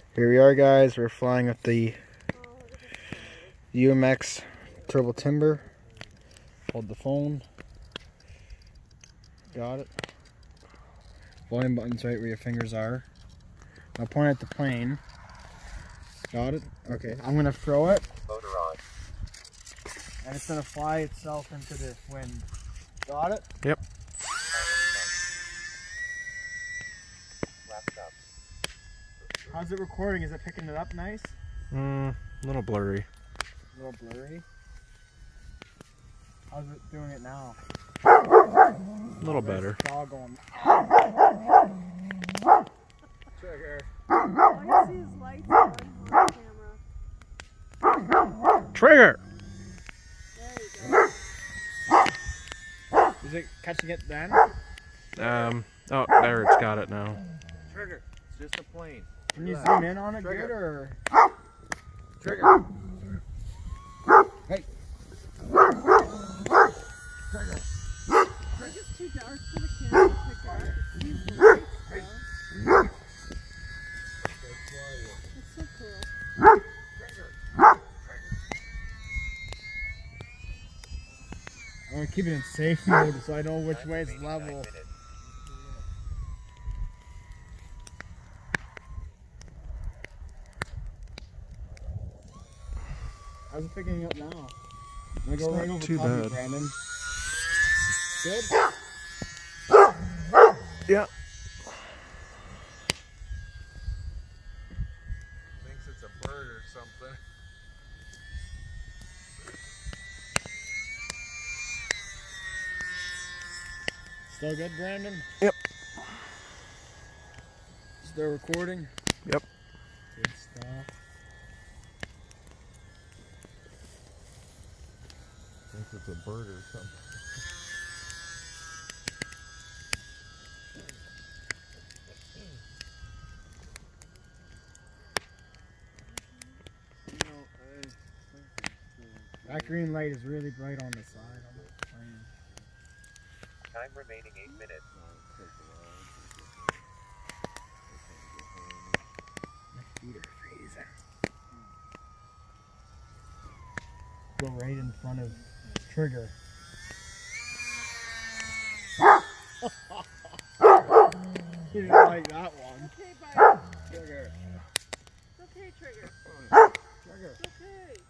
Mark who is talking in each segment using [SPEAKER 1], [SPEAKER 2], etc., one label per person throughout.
[SPEAKER 1] Here we are, guys. We're flying with the UMX turbo timber. Hold the phone. Got it. Volume button's right where your fingers are. Now point at the plane. Got it? Okay, I'm gonna throw it.
[SPEAKER 2] Motor on.
[SPEAKER 1] And it's gonna fly itself into the wind. Got it?
[SPEAKER 3] Yep.
[SPEAKER 2] Flaps up.
[SPEAKER 1] How's it recording? Is it picking it up nice?
[SPEAKER 3] A little blurry.
[SPEAKER 1] A little blurry. How's it doing it now?
[SPEAKER 3] A little better.
[SPEAKER 1] Dog going. Trigger.
[SPEAKER 4] All you see is lights on the camera.
[SPEAKER 3] Trigger!
[SPEAKER 4] There you go.
[SPEAKER 1] Is it catching it then?
[SPEAKER 3] Oh, there, it's got it now.
[SPEAKER 2] Trigger. It's just a plane.
[SPEAKER 1] Can you zoom in on it
[SPEAKER 2] Trigger.
[SPEAKER 1] good or?
[SPEAKER 2] Trigger.
[SPEAKER 1] Hey.
[SPEAKER 4] It's just too dark for the camera to pick up. It's too bright, though. It's so cool.
[SPEAKER 1] I'm gonna keep it in safe mode so I know which way it's level. How's it picking up now? I'm gonna go right over
[SPEAKER 3] too
[SPEAKER 1] top of you,
[SPEAKER 3] bad.
[SPEAKER 1] Brandon. Good?
[SPEAKER 3] Yeah.
[SPEAKER 2] Thinks it's a bird or something.
[SPEAKER 1] Still good, Brandon?
[SPEAKER 3] Yep.
[SPEAKER 1] Still recording?
[SPEAKER 3] Yep.
[SPEAKER 1] Good stuff.
[SPEAKER 2] Thinks it's a bird or something.
[SPEAKER 1] That green light is really bright on the side on the plane.
[SPEAKER 2] Time remaining 8 minutes.
[SPEAKER 1] My feet are freezing. Go right in front of trigger. You didn't like that one.
[SPEAKER 4] Okay, bye.
[SPEAKER 1] Trigger.
[SPEAKER 4] It's okay, Trigger.
[SPEAKER 1] Trigger.
[SPEAKER 4] It's okay.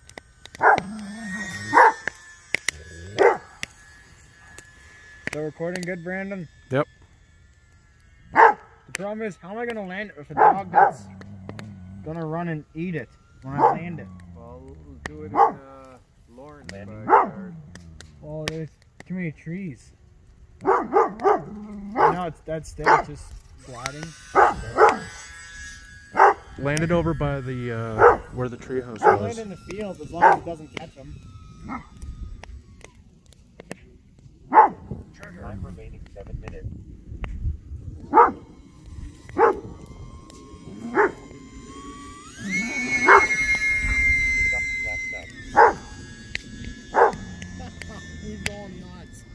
[SPEAKER 1] Still recording good, Brandon?
[SPEAKER 3] Yep.
[SPEAKER 1] The problem is, how am I going to land it with a dog that's going to run and eat it when I land it?
[SPEAKER 2] Well, we'll do it in Lauren's backyard.
[SPEAKER 1] Well, there's too many trees. Now it's dead still, it's just gliding.
[SPEAKER 3] Landed over by the, where the treehouse
[SPEAKER 1] I'll land
[SPEAKER 3] was.
[SPEAKER 1] in the field as long as it doesn't catch them.
[SPEAKER 2] Time remaining 7 minutes. Flaps up.
[SPEAKER 1] He's going nuts.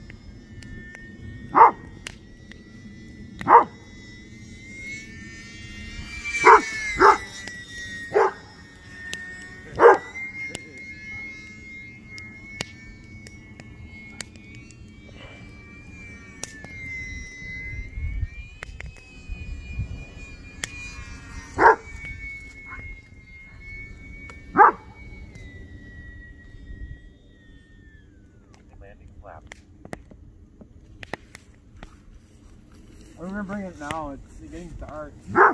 [SPEAKER 2] Landing flaps.
[SPEAKER 1] I'm gonna bring it now, it's getting dark.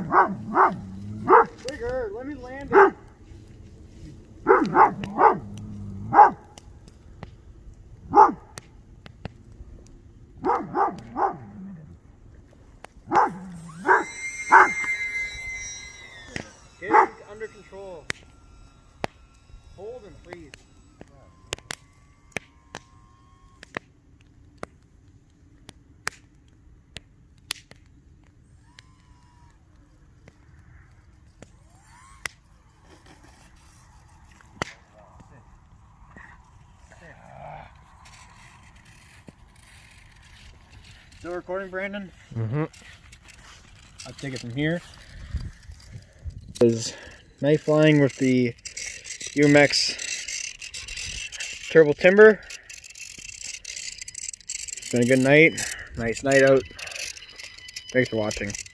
[SPEAKER 1] Trigger, let me land it. Get it under control. Hold and please. Still recording, Brandon?
[SPEAKER 3] Mm-hmm.
[SPEAKER 1] I'll take it from here. Is night flying with the UMX Turbo Timber. It's been a good night. Nice night out. Thanks for watching.